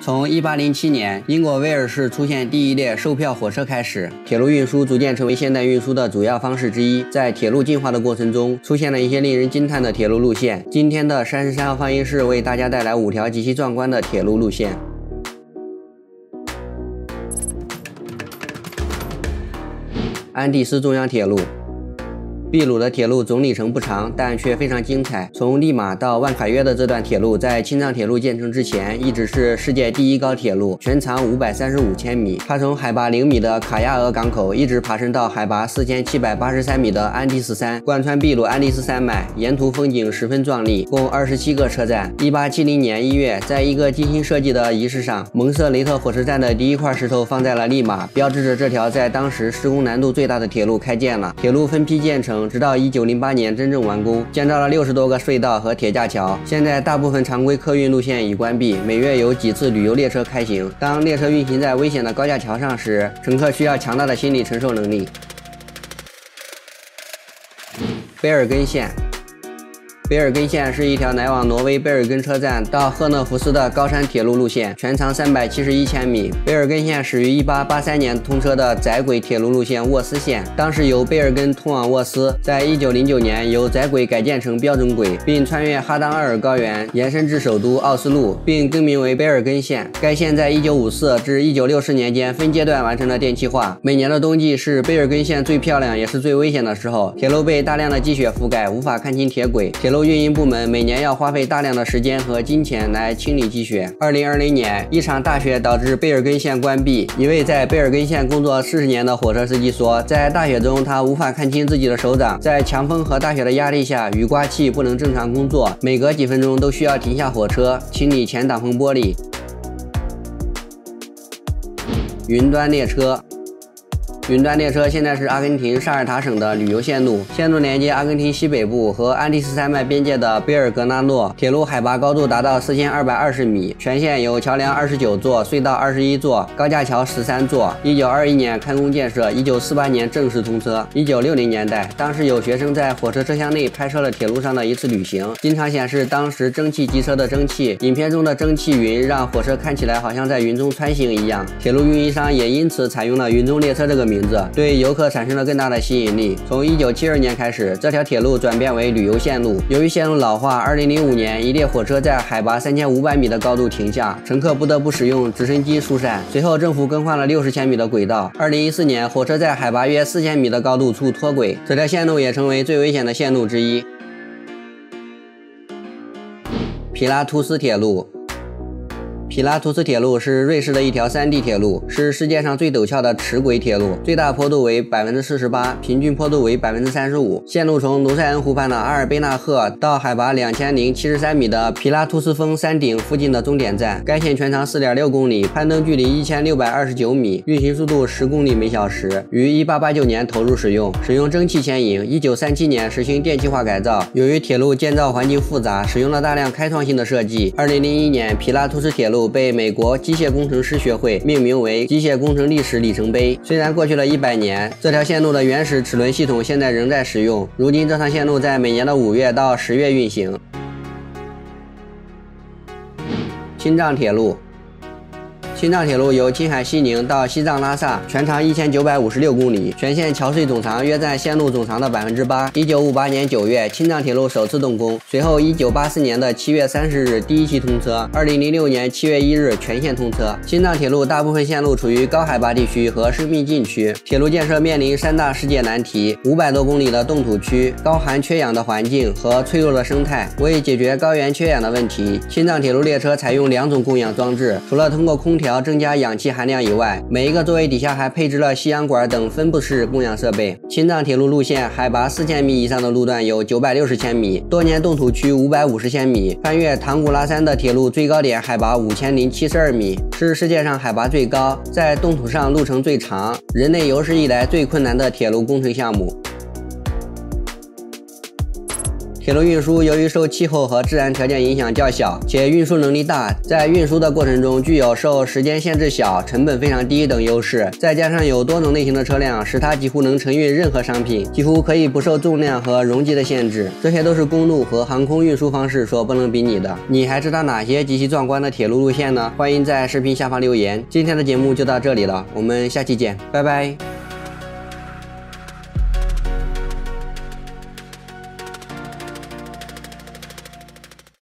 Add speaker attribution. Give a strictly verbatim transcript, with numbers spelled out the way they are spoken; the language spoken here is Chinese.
Speaker 1: 从一八零七年英国威尔士出现第一列售票火车开始，铁路运输逐渐成为现代运输的主要方式之一。在铁路进化的过程中，出现了一些令人惊叹的铁路路线。今天的三十三号放映室为大家带来五条极其壮观的铁路路线。安第斯中央铁路。秘鲁的铁路总里程不长，但却非常精彩。从利马到万卡约的这段铁路，在青藏铁路建成之前，一直是世界第一高铁路，全长五百三十五千米。它从海拔零米的卡亚俄港口一直爬升到海拔四千七百八十三米的安第斯山，贯穿秘鲁安第斯山脉，沿途风景十分壮丽，共二十七个车站。一八七零年一月，在一个精心设计的仪式上，蒙瑟雷特火车站的第一块石头放在了利马，标志着这条在当时施工难度最大的铁路开建了。铁路分批建成。直到一九零八年真正完工，建造了六十多个隧道和铁架桥。现在大部分常规客运路线已关闭，每月有几次旅游列车开行。当列车运行在危险的高架桥上时，乘客需要强大的心理承受能力。卑尔根线。卑尔根线是一条来往挪威卑尔根车站到赫讷福斯的高山铁路路线，全长三百七十一千米。卑尔根线始于一八八三年通车的窄轨铁路路线沃斯线，当时由卑尔根通往沃斯，在一九零九年由窄轨改建成标准轨，并穿越哈当阿尔高原，延伸至首都奥斯陆，并更名为卑尔根线。该线在一九五四至一九六四年间分阶段完成了电气化。每年的冬季是卑尔根线最漂亮也是最危险的时候，铁路被大量的积雪覆盖，无法看清铁轨。铁路运营部门每年要花费大量的时间和金钱来清理积雪。二零二零年，一场大雪导致卑尔根线关闭。一位在卑尔根线工作四十年的火车司机说，在大雪中他无法看清自己的手掌，在强风和大雪的压力下，雨刮器不能正常工作，每隔几分钟都需要停下火车清理前挡风玻璃。云端列车。云端列车现在是阿根廷萨尔塔省的旅游线路，线路连接阿根廷西北部和安第斯山脉边界的贝尔格纳诺。铁路海拔高度达到四千二百二十米，全线有桥梁二十九座，隧道二十一座，高架桥十三座。一九二一年开工建设，一九四八年正式通车。一九六零年代，当时有学生在火车车厢内拍摄了铁路上的一次旅行，经常显示当时蒸汽机车的蒸汽，影片中的蒸汽云让火车看起来好像在云中穿行一样。铁路运营商也因此采用了云中列车这个名字，对游客产生了更大的吸引力。从一九七二年开始，这条铁路转变为旅游线路。由于线路老化，二零零五年一列火车在海拔三千五百米的高度停下，乘客不得不使用直升机疏散。随后政府更换了六十千米的轨道。二零一四年，火车在海拔约四千米的高度处脱轨，这条线路也成为最危险的线路之一。皮拉图斯铁路。皮拉图斯铁路是瑞士的一条山地铁路，是世界上最陡峭的齿轨铁路，最大坡度为 百分之四十八， 平均坡度为 百分之三十五。线路从卢塞恩湖畔的阿尔贝纳赫到海拔两千零七十三米的皮拉图斯峰山顶附近的终点站。该线全长 四点六公里，攀登距离一千六百二十九米，运行速度十公里每小时，于一八八九年投入使用，使用蒸汽牵引。一九三七年实行电气化改造。由于铁路建造环境复杂，使用了大量开创性的设计。二零零一年，皮拉图斯铁路被美国机械工程师学会命名为机械工程历史里程碑。虽然过去了一百年，这条线路的原始齿轮系统现在仍在使用。如今这趟线路在每年的五月到十月运行。青藏铁路。青藏铁路由青海西宁到西藏拉萨，全长一千九百五十六公里，全线桥隧总长约占线路总长的 百分之八。一九五八年九月，青藏铁路首次动工，随后一九八四年的七月三十日第一期通车，二零零六年七月一日全线通车。青藏铁路大部分线路处于高海拔地区和生命禁区，铁路建设面临三大世界难题：五百多公里的冻土区、高寒缺氧的环境和脆弱的生态。为解决高原缺氧的问题，青藏铁路列车采用两种供氧装置，除了通过空调增加氧气含量以外，每一个座位底下还配置了吸氧管等分布式供氧设备。青藏铁路路线海拔四千米以上的路段有九百六十千米，多年冻土区五百五十千米，翻越唐古拉山的铁路最高点海拔五千零七十二米，是世界上海拔最高，在冻土上路程最长，人类有史以来最困难的铁路工程项目。 铁路运输由于受气候和自然条件影响较小，且运输能力大，在运输的过程中具有受时间限制小、成本非常低等优势，再加上有多种类型的车辆，使它几乎能承运任何商品，几乎可以不受重量和容积的限制。这些都是公路和航空运输方式所不能比拟的。你还知道哪些极其壮观的铁路路线呢？欢迎在视频下方留言。今天的节目就到这里了，我们下期见，拜拜。